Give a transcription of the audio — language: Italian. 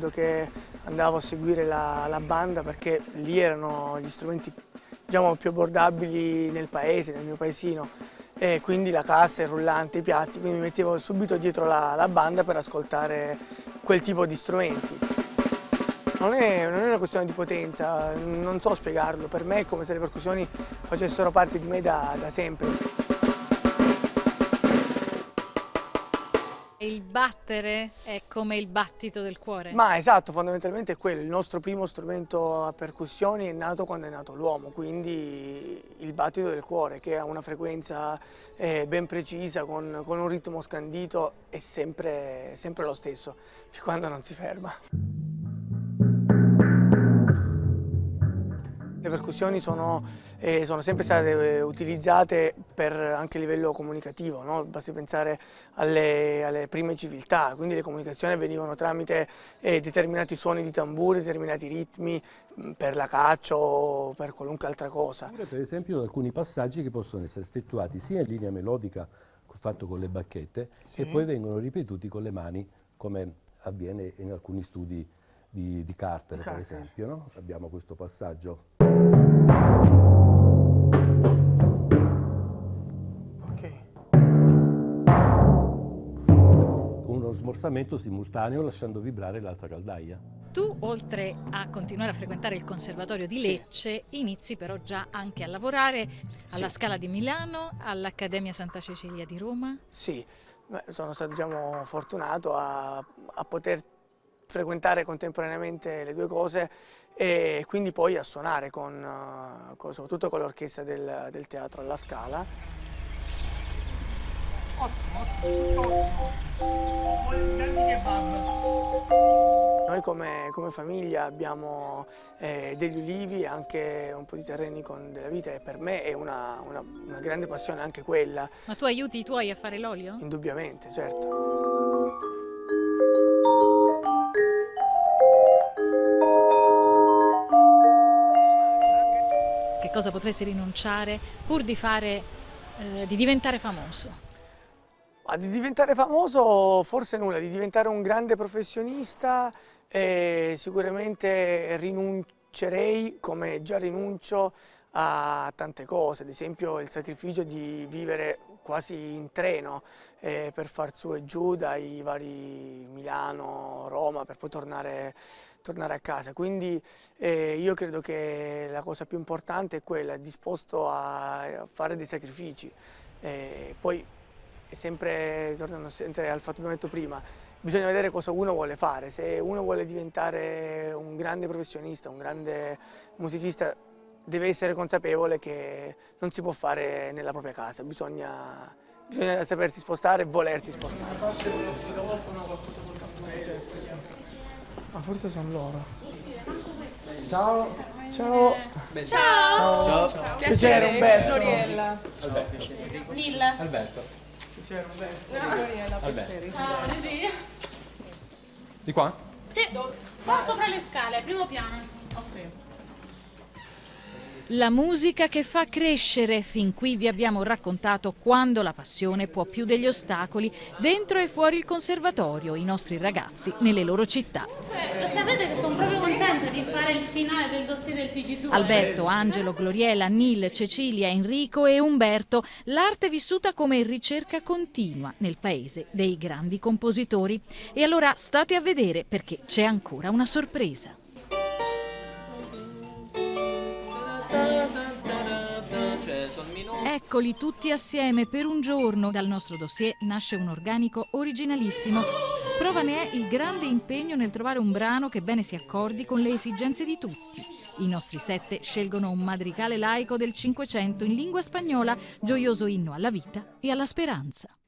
ricordo che andavo a seguire la banda perché lì erano gli strumenti, diciamo, più abbordabili nel paese, nel mio paesino, e quindi la cassa, il rullante, i piatti, quindi mi mettevo subito dietro la banda per ascoltare quel tipo di strumenti. Non è una questione di potenza, non so spiegarlo, per me è come se le percussioni facessero parte di me da sempre. Il battere è come il battito del cuore? Ma esatto, fondamentalmente è quello. Il nostro primo strumento a percussioni è nato quando è nato l'uomo, quindi il battito del cuore, che ha una frequenza ben precisa, con un ritmo scandito, è sempre lo stesso, fin quando non si ferma. Le percussioni sono sempre state utilizzate anche a livello comunicativo, no? Basti pensare alle prime civiltà, quindi le comunicazioni avvenivano tramite determinati suoni di tamburi, determinati ritmi per la caccia o per qualunque altra cosa. Per esempio alcuni passaggi che possono essere effettuati sia in linea melodica, fatto con le bacchette, sì, che poi vengono ripetuti con le mani, come avviene in alcuni studi di Carter, per esempio, no? Abbiamo questo passaggio. Uno smorzamento simultaneo lasciando vibrare l'altra caldaia. Tu, oltre a continuare a frequentare il Conservatorio di Lecce, inizi però già anche a lavorare alla Scala di Milano, all'Accademia Santa Cecilia di Roma. Sì, sono stato, diciamo, fortunato a poter frequentare contemporaneamente le due cose e quindi poi a suonare soprattutto con l'orchestra del teatro alla Scala. Noi come famiglia abbiamo degli ulivi e anche un po' di terreni con della vite e per me è una grande passione anche quella. Ma tu aiuti i tuoi a fare l'olio? Indubbiamente, certo. Che cosa potresti rinunciare pur di diventare famoso? Ma di diventare famoso forse nulla, di diventare un grande professionista sicuramente rinuncerei, come già rinuncio, a tante cose, ad esempio il sacrificio di vivere quasi in treno per far su e giù dai vari Milano, Roma, per poi tornare a casa. Quindi io credo che la cosa più importante è quella, disposto a fare dei sacrifici. Poi tornando sempre al fatto che abbiamo detto prima, bisogna vedere cosa uno vuole fare. Se uno vuole diventare un grande professionista, un grande musicista, deve essere consapevole che non si può fare nella propria casa, bisogna sapersi spostare e volersi spostare. Ma forse sono loro. Ciao. Ciao. Ciao. Ciao. Piacere Umberto. Gloriella. Alberto. Nil. Alberto. Piacere Umberto. Gloriella, Alberto. piacere. Ciao, Luigi. Di qua? Sì, qua sopra le scale, primo piano. Ok. La musica che fa crescere, fin qui vi abbiamo raccontato quando la passione può più degli ostacoli, dentro e fuori il conservatorio, i nostri ragazzi nelle loro città. Lo sapete che sono proprio contenta di fare il finale del dossier del TG2. Alberto, Angelo, Gloriela, Nil, Cecilia, Enrico e Umberto, l'arte vissuta come ricerca continua nel paese dei grandi compositori. E allora state a vedere perché c'è ancora una sorpresa. Eccoli tutti assieme per un giorno. Dal nostro dossier nasce un organico originalissimo. Prova ne è il grande impegno nel trovare un brano che bene si accordi con le esigenze di tutti. I nostri 7 scelgono un madrigale laico del Cinquecento in lingua spagnola, gioioso inno alla vita e alla speranza.